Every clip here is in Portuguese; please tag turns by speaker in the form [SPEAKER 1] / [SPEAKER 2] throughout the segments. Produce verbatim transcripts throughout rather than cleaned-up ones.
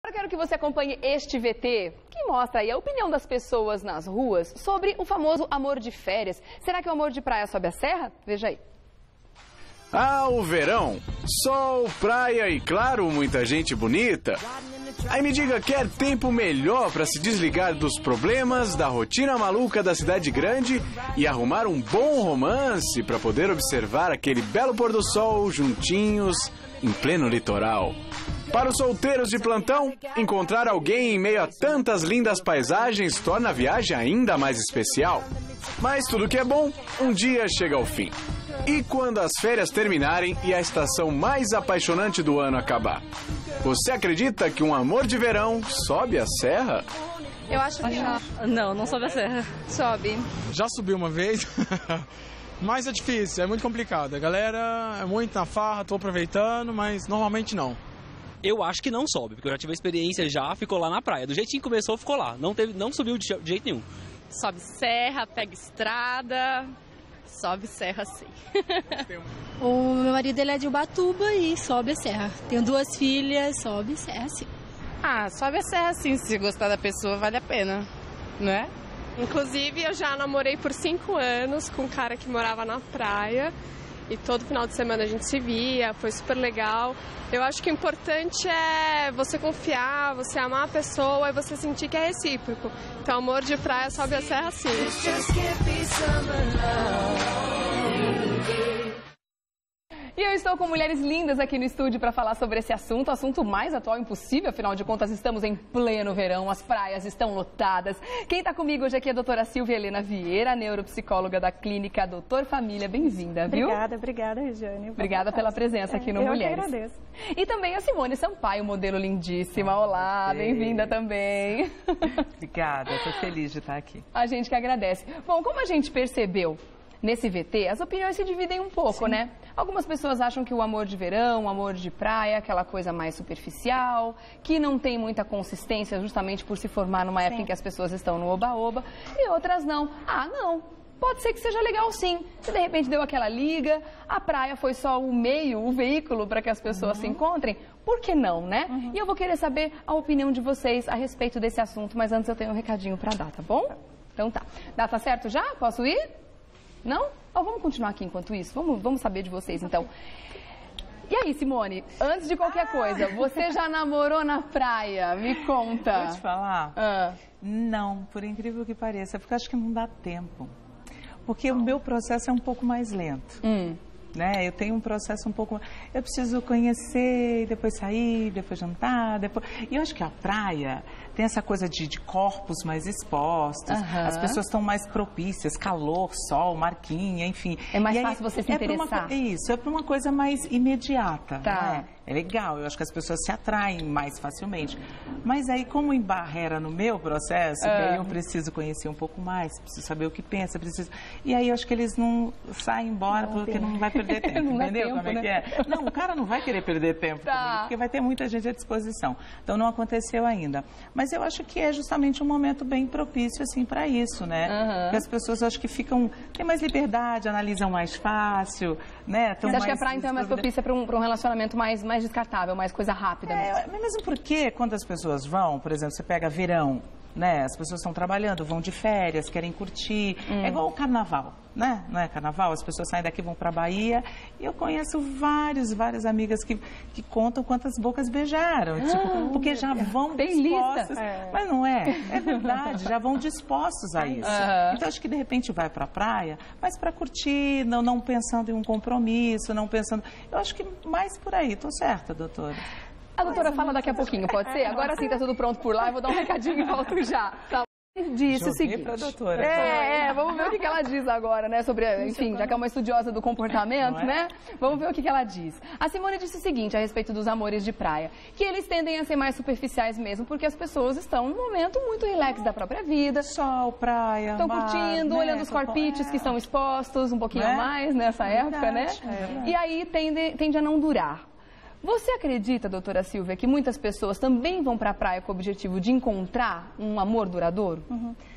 [SPEAKER 1] Eu quero que você acompanhe este V T, que mostra aí a opinião das pessoas nas ruas sobre o famoso amor de férias. Será que o amor de praia sobe a serra? Veja aí.
[SPEAKER 2] Ah, o verão, sol, praia e, claro, muita gente bonita. Aí me diga, quer tempo melhor para se desligar dos problemas, da rotina maluca da cidade grande e arrumar um bom romance para poder observar aquele belo pôr do sol juntinhos em pleno litoral? Para os solteiros de plantão, encontrar alguém em meio a tantas lindas paisagens torna a viagem ainda mais especial. Mas tudo que é bom, um dia chega ao fim. E quando as férias terminarem e a estação mais apaixonante do ano acabar? Você acredita que um amor de verão sobe a serra?
[SPEAKER 3] Eu acho que não.
[SPEAKER 4] Não, não sobe a serra.
[SPEAKER 3] Sobe.
[SPEAKER 5] Já subi uma vez, mas é difícil, é muito complicado. A galera é muito na farra, tô aproveitando, mas normalmente não.
[SPEAKER 4] Eu acho que não sobe, porque eu já tive a experiência já, ficou lá na praia. Do jeitinho que começou, ficou lá. Não, teve, não subiu de jeito nenhum.
[SPEAKER 3] Sobe serra, pega estrada, sobe serra sim.
[SPEAKER 6] O meu marido ele é de Ubatuba e sobe a serra. Tenho duas filhas, sobe serra sim.
[SPEAKER 3] Ah, sobe a serra sim, se gostar da pessoa vale a pena, não é?
[SPEAKER 7] Inclusive eu já namorei por cinco anos com um cara que morava na praia. E todo final de semana a gente se via, foi super legal. Eu acho que o importante é você confiar, você amar a pessoa e você sentir que é recíproco. Então, amor de praia sobe a serra sim.
[SPEAKER 1] E eu estou com mulheres lindas aqui no estúdio para falar sobre esse assunto, assunto mais atual impossível, afinal de contas estamos em pleno verão, as praias estão lotadas. Quem está comigo hoje aqui é a doutora Silvia Helena Vieira, neuropsicóloga da clínica Doutor Família. Bem-vinda, viu?
[SPEAKER 8] Obrigada, obrigada, Regiane.
[SPEAKER 1] Obrigada pela presença aqui no
[SPEAKER 8] eu
[SPEAKER 1] Mulheres.
[SPEAKER 8] Eu que agradeço.
[SPEAKER 1] E também a Simone Sampaio, modelo lindíssima. Olá, bem-vinda também.
[SPEAKER 9] Obrigada, estou feliz de estar aqui.
[SPEAKER 1] A gente que agradece. Bom, como a gente percebeu nesse V T, as opiniões se dividem um pouco, Sim. né? Algumas pessoas acham que o amor de verão, o amor de praia é aquela coisa mais superficial, que não tem muita consistência justamente por se formar numa época Sim. em que as pessoas estão no oba-oba, e outras não. Ah, não, pode ser que seja legal sim. Se de repente deu aquela liga, a praia foi só o meio, o veículo para que as pessoas uhum. se encontrem, por que não, né? Uhum. E eu vou querer saber a opinião de vocês a respeito desse assunto, mas antes eu tenho um recadinho para dar, tá bom? Então tá. Data certo já? Posso ir? Não? Oh, vamos continuar aqui enquanto isso? Vamos, vamos saber de vocês, então. E aí, Simone, antes de qualquer coisa, você já namorou na praia? Me conta.
[SPEAKER 9] Vou te falar?
[SPEAKER 1] Ah.
[SPEAKER 9] Não, por incrível que pareça, porque eu acho que não dá tempo. Porque o meu processo é um pouco mais lento.
[SPEAKER 1] Hum.
[SPEAKER 9] Né? Eu tenho um processo um pouco... Eu preciso conhecer, depois sair, depois jantar, depois... E eu acho que a praia tem essa coisa de, de corpos mais expostos, uhum. as pessoas estão mais propícias, calor, sol, marquinha, enfim.
[SPEAKER 1] É mais
[SPEAKER 9] e
[SPEAKER 1] fácil
[SPEAKER 9] aí,
[SPEAKER 1] você se
[SPEAKER 9] é
[SPEAKER 1] interessar.
[SPEAKER 9] Uma, isso, é para uma coisa mais imediata.
[SPEAKER 1] Tá.
[SPEAKER 9] Né? É legal, eu acho que as pessoas se atraem mais facilmente. Mas aí, como embarrera no meu processo,
[SPEAKER 1] uhum.
[SPEAKER 9] que aí eu preciso conhecer um pouco mais, preciso saber o que pensa, preciso... E aí eu acho que eles não saem embora não, porque tem. não vai perder tempo,
[SPEAKER 1] não
[SPEAKER 9] entendeu
[SPEAKER 1] tempo,
[SPEAKER 9] como é
[SPEAKER 1] né?
[SPEAKER 9] que é? Não, o cara não vai querer perder tempo
[SPEAKER 1] tá.
[SPEAKER 9] comigo, porque vai ter muita gente à disposição. Então não aconteceu ainda. Mas eu acho que é justamente um momento bem propício assim para isso, né?
[SPEAKER 1] Uhum.
[SPEAKER 9] Porque as pessoas acho que ficam, têm mais liberdade, analisam mais fácil, né? Tão
[SPEAKER 1] Você acha
[SPEAKER 9] mais
[SPEAKER 1] que a praia então é mais propícia para um, para um relacionamento mais, mais descartável, mais coisa rápida?
[SPEAKER 9] É, mesmo porque quando as pessoas vão, por exemplo, você pega verão, né? As pessoas estão trabalhando, vão de férias, querem curtir. Hum. É igual o carnaval, né? Não é carnaval? As pessoas saem daqui, vão para a Bahia. E eu conheço vários, várias amigas que, que contam quantas bocas beijaram. Ah, tipo, porque já vão
[SPEAKER 1] tem
[SPEAKER 9] dispostas.
[SPEAKER 1] É.
[SPEAKER 9] Mas não é, é verdade, já vão dispostos a isso. Uhum. Então acho que de repente vai para a praia, mas para curtir, não, não pensando em um compromisso, não pensando... Eu acho que mais por aí, tô certa, doutora?
[SPEAKER 1] A doutora fala daqui a pouquinho, pode ser? Agora sim, tá tudo pronto por lá, eu vou dar um recadinho e volto já. Tá. Disse o seguinte.
[SPEAKER 9] Pra doutora.
[SPEAKER 1] É, é, vamos ver o que, que ela diz agora, né? Sobre, enfim, já que é uma estudiosa do comportamento, é? né? Vamos ver o que, que ela diz. A Simone disse o seguinte a respeito dos amores de praia, que eles tendem a ser mais superficiais mesmo, porque as pessoas estão num momento muito relax da própria vida.
[SPEAKER 9] Sol, praia,
[SPEAKER 1] estão
[SPEAKER 9] mar,
[SPEAKER 1] curtindo,
[SPEAKER 9] né?
[SPEAKER 1] olhando os corpites é. que estão expostos um pouquinho
[SPEAKER 9] é?
[SPEAKER 1] mais nessa
[SPEAKER 9] verdade,
[SPEAKER 1] época, né?
[SPEAKER 9] É
[SPEAKER 1] e aí tende, tende a não durar. Você acredita, doutora Silvia, que muitas pessoas também vão para a praia com o objetivo de encontrar um amor duradouro?
[SPEAKER 8] Uhum.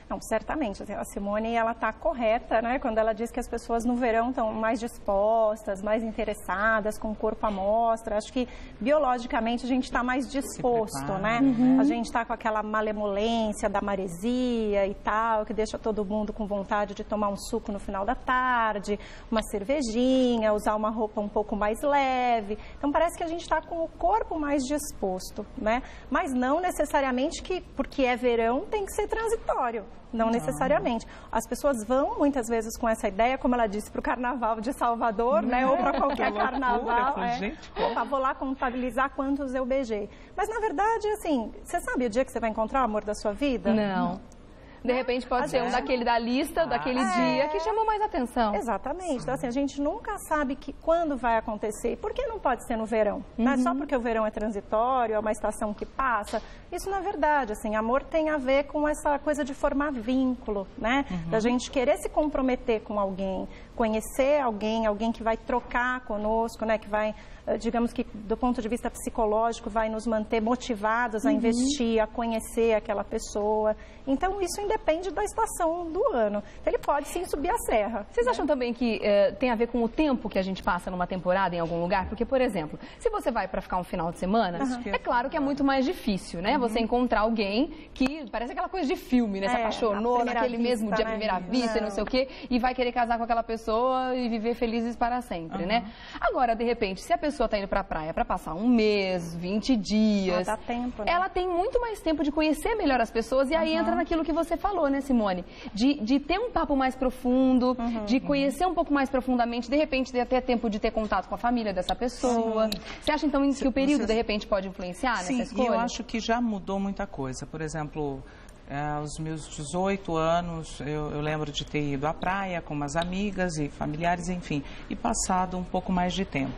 [SPEAKER 8] Não, certamente. A Simone, ela está correta, né? Quando ela diz que as pessoas no verão estão mais dispostas, mais interessadas, com o corpo à mostra. Acho que, biologicamente, a gente está mais disposto, prepara, né? Uhum. A gente está com aquela malemolência da maresia e tal, que deixa todo mundo com vontade de tomar um suco no final da tarde, uma cervejinha, usar uma roupa um pouco mais leve. Então, parece que a gente está com o corpo mais disposto, né? Mas não necessariamente que, porque é verão, tem que ser transitório. Não, não necessariamente. As pessoas vão, muitas vezes, com essa ideia, como ela disse, para o Carnaval de Salvador, né? Ou para qualquer carnaval. É. Opa, vou lá contabilizar quantos eu beijei. Mas, na verdade, assim, você sabe o dia que você vai encontrar o amor da sua vida?
[SPEAKER 1] Não. De repente pode Às ser vezes... um daquele da lista, ah, daquele é... dia, que chamou mais atenção.
[SPEAKER 8] Exatamente. Então, assim, a gente nunca sabe que, quando vai acontecer. Por que não pode ser no verão? Uhum. Não é só porque o verão é transitório, é uma estação que passa. Isso, na verdade, assim, amor tem a ver com essa coisa de formar vínculo, né? Uhum. Da gente querer se comprometer com alguém, conhecer alguém, alguém que vai trocar conosco, né? Que vai, digamos que, do ponto de vista psicológico, vai nos manter motivados a uhum. investir, a conhecer aquela pessoa. Então, isso independe da estação do ano. Ele pode, sim, subir a serra.
[SPEAKER 1] Vocês né? acham também que eh, tem a ver com o tempo que a gente passa numa temporada em algum lugar? Porque, por exemplo, se você vai para ficar um final de semana, uhum. é claro que é muito mais difícil, né? Uhum. Você encontrar alguém que parece aquela coisa de filme, né? É, se apaixonou naquele vista, mesmo dia, né? primeira vista, não. não sei o quê, e vai querer casar com aquela pessoa e viver felizes para sempre, uhum. né? Agora, de repente, se a pessoa está indo para a praia para passar um mês, vinte dias,
[SPEAKER 8] ah, dá tempo, né?
[SPEAKER 1] ela tem muito mais tempo de conhecer melhor as pessoas e aí uhum. entra naquilo que você falou, né, Simone? De, de ter um papo mais profundo, uhum. de conhecer um pouco mais profundamente, de repente ter até tempo de ter contato com a família dessa pessoa. Sim. Você acha, então, que o período, de repente, pode influenciar
[SPEAKER 9] Sim,
[SPEAKER 1] nessa escolha?
[SPEAKER 9] Sim, eu acho que já mudou muita coisa. Por exemplo, é, aos meus dezoito anos, eu, eu lembro de ter ido à praia com umas amigas e familiares, enfim, e passado um pouco mais de tempo.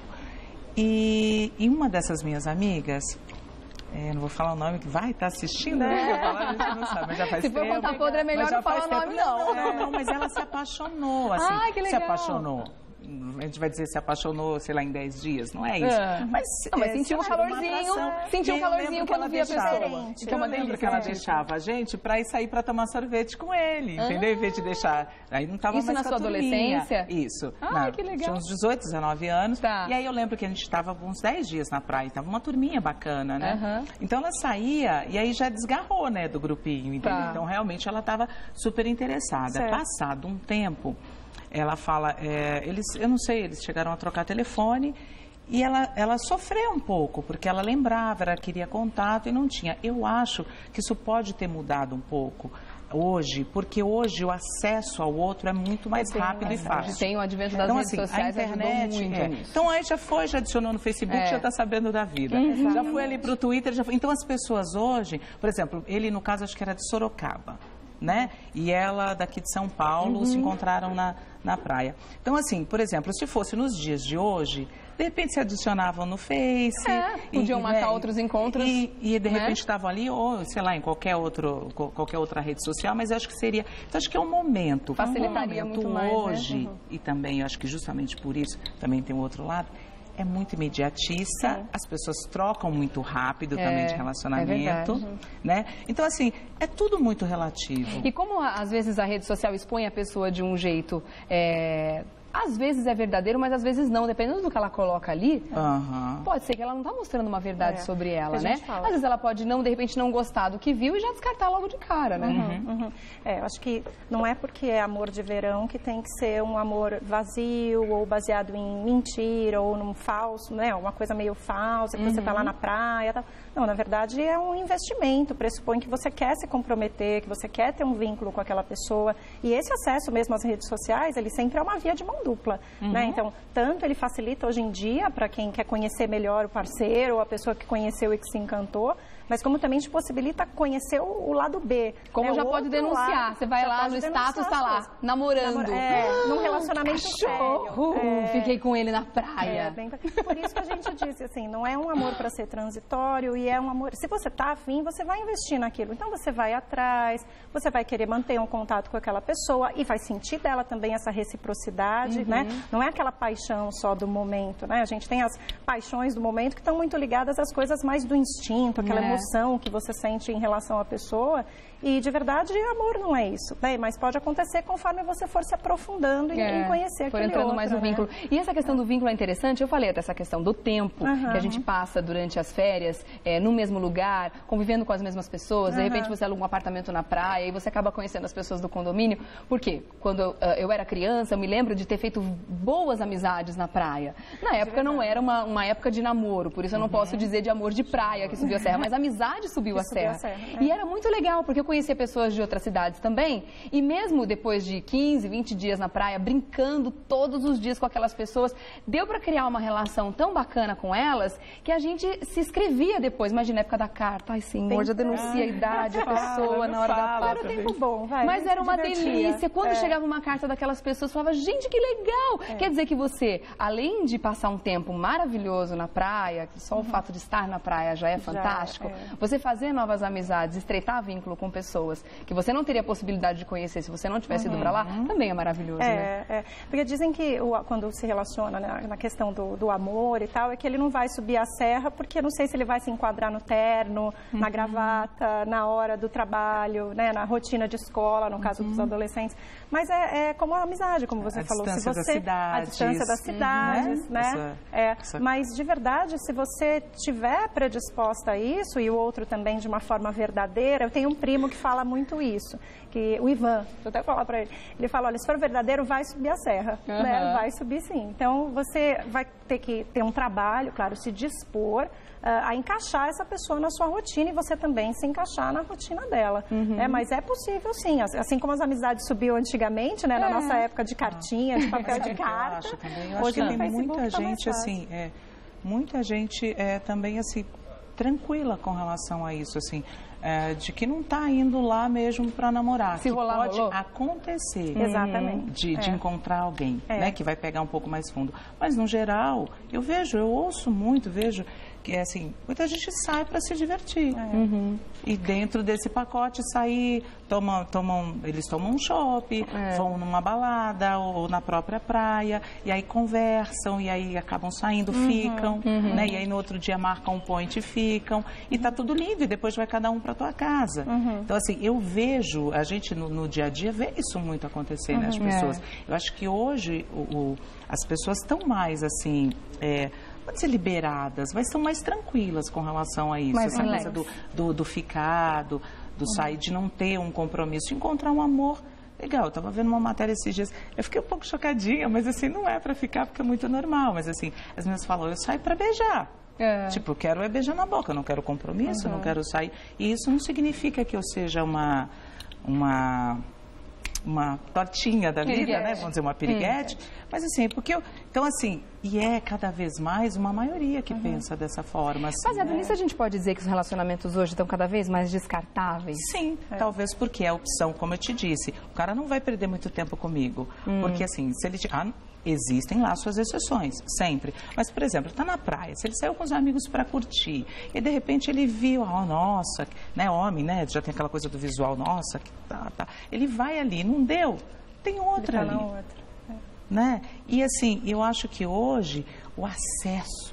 [SPEAKER 9] E, e uma dessas minhas amigas, é, não vou falar o nome, que vai estar tá assistindo, né? Falar, a gente não sabe, mas já faz
[SPEAKER 1] Se
[SPEAKER 9] tempo.
[SPEAKER 1] for contar podre, é melhor não falar o nome,
[SPEAKER 9] não. Não, não, não, mas ela se apaixonou, assim,
[SPEAKER 1] Ai, que legal.
[SPEAKER 9] se apaixonou. A gente vai dizer se apaixonou, sei lá, em dez dias, não é isso. É. Mas,
[SPEAKER 1] não, mas
[SPEAKER 9] é,
[SPEAKER 1] sentiu um calorzinho, sentiu um calorzinho quando via a pessoa.
[SPEAKER 9] Que é uma delícia que ela deixava a gente para ir sair para tomar sorvete com ele, ah. entendeu? Em vez de deixar, aí não tava
[SPEAKER 1] isso
[SPEAKER 9] mais
[SPEAKER 1] na sua adolescência?
[SPEAKER 9] Isso.
[SPEAKER 1] Ah,
[SPEAKER 9] não,
[SPEAKER 1] que legal.
[SPEAKER 9] Tinha uns dezoito, dezenove anos.
[SPEAKER 1] Tá.
[SPEAKER 9] E aí eu lembro que a gente estava uns dez dias na praia, tava uma turminha bacana, né? Uhum. Então ela saía e aí já desgarrou, né, do grupinho, entendeu? Tá. Então realmente ela estava super interessada. Certo. Passado um tempo, ela fala, é, eles, eu não sei, eles chegaram a trocar telefone e ela, ela sofreu um pouco, porque ela lembrava, ela queria contato e não tinha. Eu acho que isso pode ter mudado um pouco hoje, porque hoje o acesso ao outro é muito mais
[SPEAKER 1] tem,
[SPEAKER 9] rápido e fácil.
[SPEAKER 1] Tem o advento das
[SPEAKER 9] então,
[SPEAKER 1] redes
[SPEAKER 9] assim,
[SPEAKER 1] sociais,
[SPEAKER 9] a internet,
[SPEAKER 1] ajudou muito
[SPEAKER 9] é.
[SPEAKER 1] nisso.
[SPEAKER 9] Então aí já foi, já adicionou no Facebook, é. já está sabendo da vida. Uhum. Já foi ali para o Twitter, já foi. Então as pessoas hoje, por exemplo, ele no caso acho que era de Sorocaba, né? E ela daqui de São Paulo, uhum. se encontraram na, na praia. Então, assim, por exemplo, se fosse nos dias de hoje, de repente se adicionavam no Face.
[SPEAKER 1] É, podiam e, marcar né, outros encontros.
[SPEAKER 9] E, e de repente
[SPEAKER 1] né?
[SPEAKER 9] estavam ali, ou sei lá, em qualquer, outro, qualquer outra rede social, mas eu acho que seria... Então, acho que é um momento.
[SPEAKER 1] Facilitaria
[SPEAKER 9] um momento
[SPEAKER 1] muito mais,
[SPEAKER 9] hoje,
[SPEAKER 1] né? Uhum.
[SPEAKER 9] e também, eu acho que justamente por isso, também tem o outro lado, é muito imediatista, é. as pessoas trocam muito rápido é, também de relacionamento, é né? Então, assim, é tudo muito relativo.
[SPEAKER 1] E como, às vezes, a rede social expõe a pessoa de um jeito... É... Às vezes é verdadeiro, mas às vezes não. Dependendo do que ela coloca ali, uhum. pode ser que ela não está mostrando uma verdade é, sobre ela, né? Fala. Às vezes ela pode, não, de repente, não gostar do que viu e já descartar logo de cara, né?
[SPEAKER 8] Uhum, uhum. É, eu acho que não é porque é amor de verão que tem que ser um amor vazio ou baseado em mentira ou num falso, né? Uma coisa meio falsa, que uhum. você está lá na praia. Tá... Não, na verdade é um investimento, pressupõe que você quer se comprometer, que você quer ter um vínculo com aquela pessoa. E esse acesso mesmo às redes sociais, ele sempre é uma via de mão dupla, uhum. né? Então, tanto ele facilita hoje em dia para quem quer conhecer melhor o parceiro ou a pessoa que conheceu e que se encantou, mas como também te possibilita conhecer o, o lado B.
[SPEAKER 1] Como né? já pode denunciar, lado, você vai lá no status, tá lá, namorando.
[SPEAKER 8] Namor é, ah, num relacionamento
[SPEAKER 1] cachorro. sério. É, Fiquei com ele na praia.
[SPEAKER 8] É, bem, por isso que a gente disse assim, não é um amor para ser transitório e é um amor... Se você tá afim, você vai investir naquilo. Então, você vai atrás, você vai querer manter um contato com aquela pessoa e vai sentir dela também essa reciprocidade, uhum. né? Não é aquela paixão só do momento, né? A gente tem as paixões do momento que estão muito ligadas às coisas mais do instinto, aquela é. emoção emoção que você sente em relação à pessoa. E, de verdade, amor não é isso, né? Mas pode acontecer conforme você for se aprofundando e é, conhecer aquele
[SPEAKER 1] for entrando
[SPEAKER 8] outro,
[SPEAKER 1] mais no
[SPEAKER 8] né?
[SPEAKER 1] vínculo. E essa questão do vínculo é interessante. Eu falei dessa questão do tempo uhum. que a gente passa durante as férias, é, no mesmo lugar, convivendo com as mesmas pessoas. De uhum. repente, você aluga um apartamento na praia e você acaba conhecendo as pessoas do condomínio. Por quê? Quando eu, eu era criança, eu me lembro de ter feito boas amizades na praia. Na época, não era uma, uma época de namoro, por isso eu não uhum. posso dizer de amor de praia que subiu a serra, mas amizade subiu a serra. Subiu a serra é. E era muito legal, porque eu conhecia pessoas de outras cidades também, e mesmo depois de quinze, vinte dias na praia, brincando todos os dias com aquelas pessoas, deu para criar uma relação tão bacana com elas, que a gente se escrevia depois. Imagina a época da carta, ai senhor, já denuncia a idade da pessoa na hora da
[SPEAKER 8] Era o tempo bom, vai.
[SPEAKER 1] Mas era uma delícia. Quando é. chegava uma carta daquelas pessoas, falava, gente, que legal! É. Quer dizer que você, além de passar um tempo maravilhoso na praia, que só uhum. o fato de estar na praia já é fantástico, já, é. você fazer novas amizades, estreitar vínculo com pessoas que você não teria possibilidade de conhecer se você não tivesse uhum. ido para lá, também é maravilhoso,
[SPEAKER 8] é,
[SPEAKER 1] né?
[SPEAKER 8] É, porque dizem que o, quando se relaciona, né, na questão do, do amor e tal, é que ele não vai subir a serra, porque não sei se ele vai se enquadrar no terno, uhum. na gravata, na hora do trabalho, né, na rotina de escola, no caso uhum. dos adolescentes. Mas é, é como a amizade, como você
[SPEAKER 9] a
[SPEAKER 8] falou.
[SPEAKER 9] Distância
[SPEAKER 8] se você,
[SPEAKER 9] das cidades.
[SPEAKER 8] A distância das cidades, uhum. né? Essa, é, essa... Mas, de verdade, se você tiver predisposta a isso, e o outro também de uma forma verdadeira, eu tenho um primo que fala muito isso, que o Ivan, vou até falar para ele, ele fala, olha, se for verdadeiro, vai subir a serra, uhum. né? Vai subir sim. Então, você vai ter que ter um trabalho, claro, se dispor uh, a encaixar essa pessoa na sua rotina e você também se encaixar na rotina dela. Uhum. Né? Mas é possível sim, assim como as amizades subiu antigamente, né? É. Na nossa época de cartinha, de papel de carta.
[SPEAKER 9] Eu acho também. Eu acho que tem muita gente tá assim, é, muita gente é, também assim, tranquila com relação a isso, assim. É, de que não está indo lá mesmo para namorar.
[SPEAKER 1] Se
[SPEAKER 9] que
[SPEAKER 1] rolar,
[SPEAKER 9] pode
[SPEAKER 1] rolou.
[SPEAKER 9] acontecer.
[SPEAKER 8] Exatamente.
[SPEAKER 9] De, de
[SPEAKER 8] é.
[SPEAKER 9] encontrar alguém,
[SPEAKER 8] é.
[SPEAKER 9] né, que vai pegar um pouco mais fundo. Mas, no geral, eu vejo, eu ouço muito, vejo que, assim, muita gente sai para se divertir.
[SPEAKER 8] É. Uhum.
[SPEAKER 9] E dentro desse pacote, sair, tomam, tomam, eles tomam um shopping, é. vão numa balada ou na própria praia, e aí conversam, e aí acabam saindo, uhum. ficam, uhum. né, e aí no outro dia marcam um point e ficam, e tá tudo livre, depois vai cada um para tua casa. Uhum. Então, assim, eu vejo, a gente no, no dia a dia vê isso muito acontecer, uhum. né, as pessoas. É. Eu acho que hoje o, o, as pessoas estão mais, assim, é, pode ser liberadas, mas estão mais tranquilas com relação a isso.
[SPEAKER 1] Mais
[SPEAKER 9] essa coisa do, do, do ficar, do, do uhum. sair, de não ter um compromisso, encontrar um amor legal. Eu estava vendo uma matéria esses dias, eu fiquei um pouco chocadinha, mas assim, não é para ficar porque é muito normal, mas assim, as meninas falam, eu saio para beijar. É. Tipo, eu quero é beijar na boca, eu não quero compromisso, uhum. não quero sair. E isso não significa que eu seja uma, uma, uma tortinha da
[SPEAKER 1] piriguete.
[SPEAKER 9] vida, né? Vamos dizer, uma piriguete. Uhum. Mas assim, porque eu... Então, assim, e é cada vez mais uma maioria que uhum. pensa dessa forma. Assim,
[SPEAKER 1] Mas, Adriana,
[SPEAKER 9] né?
[SPEAKER 1] a gente pode dizer que os relacionamentos hoje estão cada vez mais descartáveis?
[SPEAKER 9] Sim, é. talvez porque é a opção, como eu te disse. O cara não vai perder muito tempo comigo. Hum. Porque, assim, se ele... Ah, existem lá suas exceções, sempre. Mas, por exemplo, está na praia, se ele saiu com os amigos para curtir, e de repente ele viu, oh, nossa, né, homem, né, já tem aquela coisa do visual, nossa, que tá, tá. Ele vai ali, não deu, tem outra ali.
[SPEAKER 8] Outra. É.
[SPEAKER 9] Né? E assim, eu acho que hoje o acesso,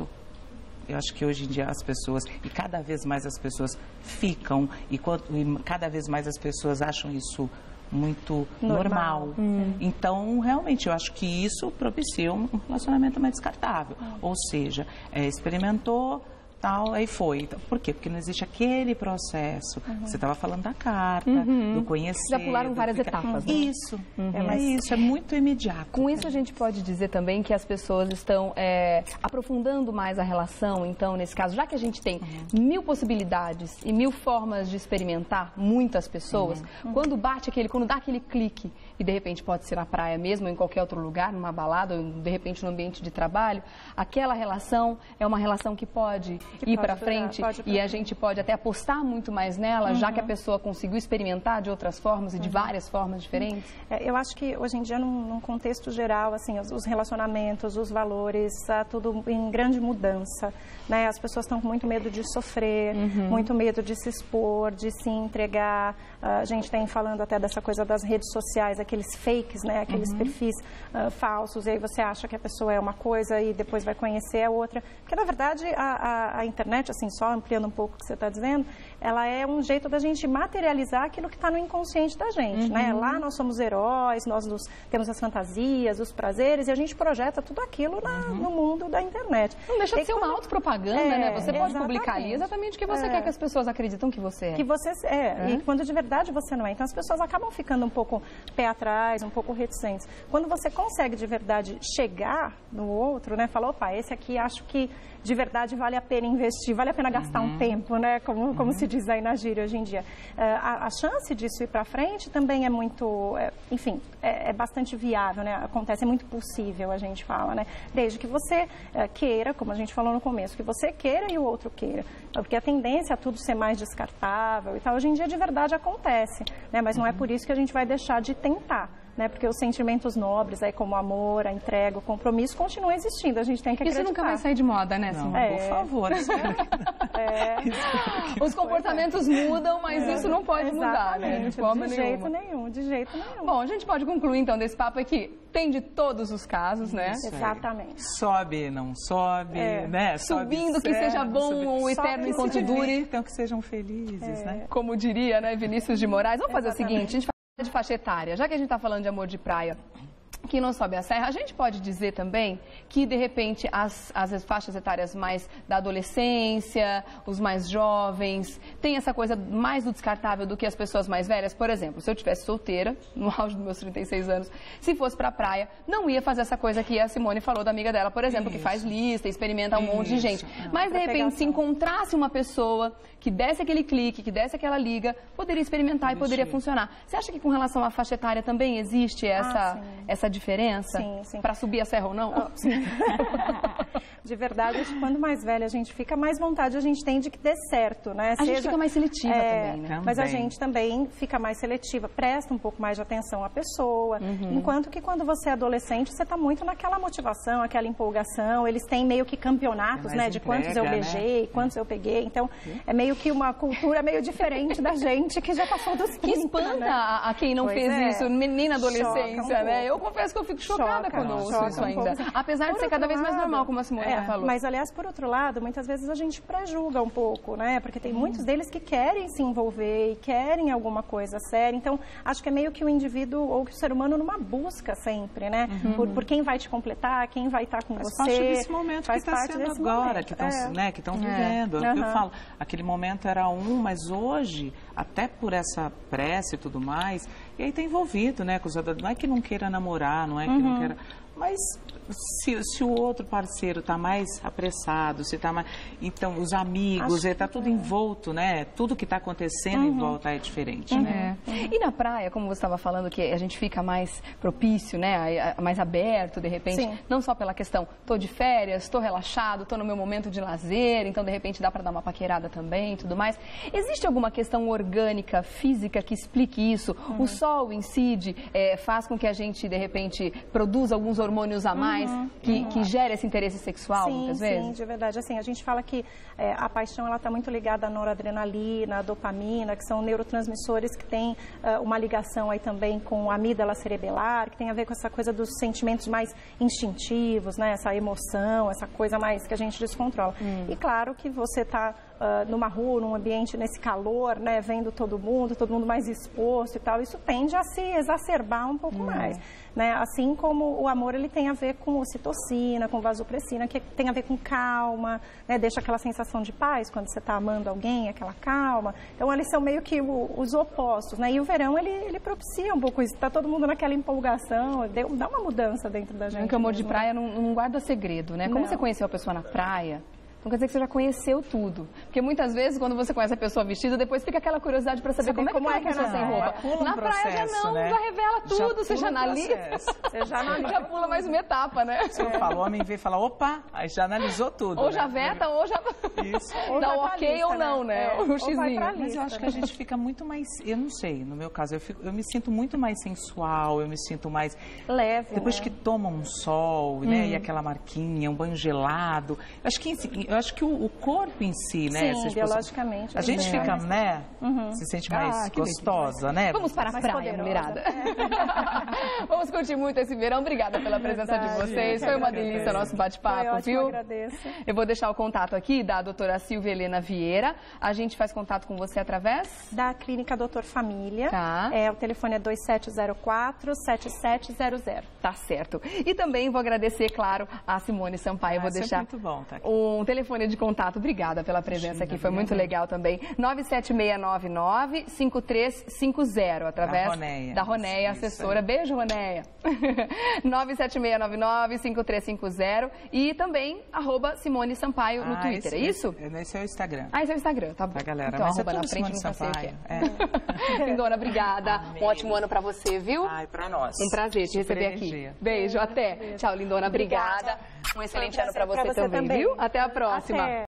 [SPEAKER 9] eu acho que hoje em dia as pessoas, e cada vez mais as pessoas ficam, e, e cada vez mais as pessoas acham isso muito normal. normal. Hum. Então, realmente, eu acho que isso propicia um relacionamento mais descartável. Hum. Ou seja, é, experimentou, tal, aí foi. Então, por quê? Porque não existe aquele processo. Uhum. Você estava falando da carta, uhum. do conhecer.
[SPEAKER 1] Já pularam várias ficar... etapas, né?
[SPEAKER 9] Isso. Uhum. É, mas isso, é muito imediato.
[SPEAKER 1] Com isso, a gente pode dizer também que as pessoas estão é, aprofundando mais a relação. Então, nesse caso, já que a gente tem uhum. mil possibilidades e mil formas de experimentar muitas pessoas, uhum. quando bate aquele, quando dá aquele clique, e de repente pode ser na praia mesmo, ou em qualquer outro lugar, numa balada, ou de repente no ambiente de trabalho, aquela relação é uma relação que pode que ir para frente pode e a gente pode até apostar muito mais nela, uhum. já que a pessoa conseguiu experimentar de outras formas e de uhum. várias formas diferentes?
[SPEAKER 8] É, eu acho que hoje em dia, num, num contexto geral, assim, os, os relacionamentos, os valores, tá tudo em grande mudança, né? As pessoas estão com muito medo de sofrer, uhum. muito medo de se expor, de se entregar. Uh, a gente tem falando até dessa coisa das redes sociais, aqueles fakes, né? Aqueles uhum. perfis uh, falsos, e aí você acha que a pessoa é uma coisa e depois vai conhecer a outra. Porque, na verdade, a, a a internet, assim, só ampliando um pouco o que você está dizendo, ela é um jeito da gente materializar aquilo que está no inconsciente da gente, uhum. né? Lá nós somos heróis, nós nos, temos as fantasias, os prazeres, e a gente projeta tudo aquilo na, uhum. no mundo da internet.
[SPEAKER 1] Não deixa de ser uma autopropaganda, é, né? Você pode publicar ali exatamente o que você
[SPEAKER 8] é.
[SPEAKER 1] quer que as pessoas acreditam que você é.
[SPEAKER 8] Que você é, é, e quando de verdade você não é. Então as pessoas acabam ficando um pouco pé atrás, um pouco reticentes. Quando você consegue de verdade chegar no outro, né? Falar, opa, esse aqui acho que de verdade vale a pena investir, vale a pena gastar uhum. um tempo, né? Como, como uhum. se diz aí na gíria hoje em dia. Uh, a, a chance disso ir para frente também é muito, é, enfim, é, é bastante viável, né? Acontece, é muito possível, a gente fala, né? Desde que você uh, queira, como a gente falou no começo, que você queira e o outro queira. Porque a tendência a tudo ser mais descartável e tal, hoje em dia de verdade acontece, né? Mas não é por isso que a gente vai deixar de tentar. Né? Porque os sentimentos nobres, aí, como o amor, a entrega, o compromisso, continuam existindo. A gente tem que acreditar.
[SPEAKER 1] Isso nunca vai sair de moda, né, Simone?
[SPEAKER 8] É.
[SPEAKER 9] Por favor.
[SPEAKER 8] é.
[SPEAKER 1] Os comportamentos mudam, mas é. isso não pode mudar, né?
[SPEAKER 8] De, de jeito nenhum, de jeito nenhum.
[SPEAKER 1] Bom, a gente pode concluir, então, desse papo aqui. Tem de todos os casos, né?
[SPEAKER 8] Isso, exatamente.
[SPEAKER 9] Sobe, não sobe, é. né? Sobe,
[SPEAKER 1] Subindo, que seja bom ou eterno enquanto dure.
[SPEAKER 9] Então, que sejam felizes,
[SPEAKER 8] é.
[SPEAKER 9] né?
[SPEAKER 1] Como diria, né, Vinícius de Moraes. Vamos fazer
[SPEAKER 8] exatamente.
[SPEAKER 1] o seguinte, a gente de faixa etária, já que a gente está falando de amor de praia, que não sobe a serra, a gente pode dizer também que, de repente, as, as faixas etárias mais da adolescência, os mais jovens, tem essa coisa mais do descartável do que as pessoas mais velhas. Por exemplo, se eu estivesse solteira, no auge dos meus trinta e seis anos, se fosse para a praia, não ia fazer essa coisa que a Simone falou da amiga dela, por exemplo, Isso. que faz lista, experimenta um Isso. monte de gente. Não, Mas, de repente, se encontrasse uma pessoa que desse aquele clique, que desse aquela liga, poderia experimentar Existe. e poderia funcionar. Você acha que com relação à faixa etária também existe essa, ah, essa diferença?
[SPEAKER 8] Sim, sim.
[SPEAKER 1] Para subir a serra ou não?
[SPEAKER 8] Oh, sim. De verdade, quando mais velha a gente fica, mais vontade a gente tem de que dê certo, né?
[SPEAKER 1] A Seja, gente fica mais seletiva é, também, né?
[SPEAKER 8] Mas
[SPEAKER 1] também.
[SPEAKER 8] a gente também fica mais seletiva, presta um pouco mais de atenção à pessoa, uhum. enquanto que quando você é adolescente, você está muito naquela motivação, aquela empolgação, eles têm meio que campeonatos, é né? De entrega, quantos eu beijei, né? quantos eu peguei, então é meio que uma cultura meio diferente da gente que já passou dos trinta,
[SPEAKER 1] que espanta
[SPEAKER 8] né?
[SPEAKER 1] a, a quem não pois fez é. isso, nem na adolescência, um né? Eu confesso que eu fico chocada choca, quando ouço isso um ainda. Pouco. Apesar por de ser cada vez lado, mais normal, como a Simone
[SPEAKER 8] é,
[SPEAKER 1] falou.
[SPEAKER 8] Mas, aliás, por outro lado, muitas vezes a gente prejulga um pouco, né? Porque tem hum. muitos deles que querem se envolver e querem alguma coisa séria. Então, acho que é meio que o indivíduo ou que o ser humano numa busca sempre, né? Uhum. Por, por quem vai te completar, quem vai estar com
[SPEAKER 9] faz
[SPEAKER 8] você.
[SPEAKER 9] Faz parte desse momento
[SPEAKER 8] faz
[SPEAKER 9] que está sendo agora, momento. que estão é. né, que estão é. vivendo. É. Uhum. Eu falo, aquele momento era um, mas hoje, até por essa pressa e tudo mais, e aí está envolvido, né, com os adultos. Não é que não queira namorar, não é que uhum. não queira... Mas se, se o outro parceiro está mais apressado, se está mais... Então, os amigos, está tudo é. envolto, né? Tudo que está acontecendo uhum. em volta é diferente,
[SPEAKER 1] uhum.
[SPEAKER 9] né?
[SPEAKER 1] Uhum. E na praia, como você estava falando, que a gente fica mais propício, né? Mais aberto, de repente, Sim. não só pela questão, estou de férias, estou relaxado, estou no meu momento de lazer, então, de repente, dá para dar uma paquerada também e tudo mais. Existe alguma questão orgânica, física, que explique isso? Uhum. O sol incide, é, faz com que a gente, de repente, produza alguns hormônios a mais uhum, que, uhum. que gera esse interesse sexual,
[SPEAKER 8] sim,
[SPEAKER 1] muitas
[SPEAKER 8] sim,
[SPEAKER 1] vezes?
[SPEAKER 8] Sim, de verdade. Assim, a gente fala que é, a paixão ela está muito ligada à noradrenalina, à dopamina, que são neurotransmissores que têm uh, uma ligação aí também com a amígdala cerebelar, que tem a ver com essa coisa dos sentimentos mais instintivos, né? Essa emoção, essa coisa mais que a gente descontrola. Hum. E claro que você está uh, numa rua, num ambiente nesse calor, né? Vendo todo mundo, todo mundo mais exposto e tal, isso tende a se exacerbar um pouco hum. mais. Né? Assim como o amor ele tem a ver com ocitocina, com vasopressina, que tem a ver com calma, né? Deixa aquela sensação de paz quando você está amando alguém, aquela calma. Então, eles são meio que o, os opostos, né? E o verão, ele, ele propicia um pouco isso. Está todo mundo naquela empolgação, deu, dá uma mudança dentro da gente.
[SPEAKER 1] Porque o amor
[SPEAKER 8] mesmo.
[SPEAKER 1] de praia não, não guarda segredo, né? Como não. Você conheceu a pessoa na praia... Não quer dizer que você já conheceu tudo. Porque muitas vezes, quando você conhece a pessoa vestida, depois fica aquela curiosidade para saber, saber como é que é a pessoa sem roupa.
[SPEAKER 9] Um
[SPEAKER 1] Na
[SPEAKER 9] processo,
[SPEAKER 1] praia já não,
[SPEAKER 9] né?
[SPEAKER 1] já revela tudo,
[SPEAKER 9] já
[SPEAKER 1] você já analisa.
[SPEAKER 8] Você já, analisa.
[SPEAKER 1] já pula mais uma etapa, né?
[SPEAKER 9] Se eu falo, o homem vem e fala, opa, aí já analisou tudo.
[SPEAKER 1] Ou
[SPEAKER 9] né?
[SPEAKER 1] já veta, ou já
[SPEAKER 9] Isso.
[SPEAKER 1] ou dá o ok lista, ou não, né?
[SPEAKER 8] né?
[SPEAKER 1] O
[SPEAKER 8] ou
[SPEAKER 1] xizinho.
[SPEAKER 8] Lista,
[SPEAKER 9] Mas eu acho que a gente fica muito mais, eu não sei, no meu caso, eu, fico, eu me sinto muito mais sensual, eu me sinto mais...
[SPEAKER 8] Leve,
[SPEAKER 9] Depois
[SPEAKER 8] né?
[SPEAKER 9] que toma um sol, hum. né, e aquela marquinha, um banho gelado. Eu acho que eu acho que o, o corpo em si, né?
[SPEAKER 8] Sim,
[SPEAKER 9] se
[SPEAKER 8] biologicamente.
[SPEAKER 9] A gente
[SPEAKER 8] é.
[SPEAKER 9] fica, né? Uhum. Se sente mais
[SPEAKER 1] Ah,
[SPEAKER 9] gostosa, né?
[SPEAKER 1] Vamos para a
[SPEAKER 8] Mais
[SPEAKER 1] praia,
[SPEAKER 8] poderosa.
[SPEAKER 1] mulherada. Vamos curtir muito esse verão. Obrigada pela presença de vocês. Foi uma delícia o nosso bate-papo, viu?
[SPEAKER 8] Eu agradeço.
[SPEAKER 1] Eu vou deixar o contato aqui da doutora Silvia Helena Vieira. A gente faz contato com você através?
[SPEAKER 8] Da Clínica Doutor Família.
[SPEAKER 1] Tá.
[SPEAKER 8] É, o telefone é dois sete zero quatro, sete sete zero zero.
[SPEAKER 1] Tá certo. E também vou agradecer, claro, a Simone Sampaio.
[SPEAKER 9] Ah,
[SPEAKER 1] vou
[SPEAKER 9] sempre
[SPEAKER 1] deixar
[SPEAKER 9] muito bom tá aqui.
[SPEAKER 1] um telefone de contato. Obrigada pela presença aqui. Foi muito legal também. nove sete seis nove nove, cinco três cinco zero, através
[SPEAKER 9] Da Roneia.
[SPEAKER 1] da Roneia,
[SPEAKER 9] Isso,
[SPEAKER 1] assessora.
[SPEAKER 9] aí.
[SPEAKER 1] Beijo, Roneia. nove sete seis nove nove, cinco três cinco zero e também arroba Simone Sampaio no
[SPEAKER 9] Ah,
[SPEAKER 1] Twitter,
[SPEAKER 9] esse,
[SPEAKER 1] é isso?
[SPEAKER 9] Esse, esse é o Instagram.
[SPEAKER 1] Ah, esse é o Instagram, tá bom.
[SPEAKER 9] Pra galera.
[SPEAKER 1] Então,
[SPEAKER 9] Mas é
[SPEAKER 1] arroba na
[SPEAKER 9] tudo
[SPEAKER 1] frente,
[SPEAKER 9] Simone
[SPEAKER 1] nunca sei o que
[SPEAKER 9] Sampaio.
[SPEAKER 1] é. Lindona, obrigada.
[SPEAKER 9] Amém.
[SPEAKER 1] Um ótimo ano pra você, viu?
[SPEAKER 9] Ai, pra nós.
[SPEAKER 1] Um prazer te
[SPEAKER 9] Super
[SPEAKER 1] receber aqui.
[SPEAKER 9] energia.
[SPEAKER 1] Beijo, até. Tchau, Lindona, obrigada. Um excelente ano pra você,
[SPEAKER 8] Pra você
[SPEAKER 1] também,
[SPEAKER 8] também.
[SPEAKER 1] viu? Até a próxima.
[SPEAKER 8] Até.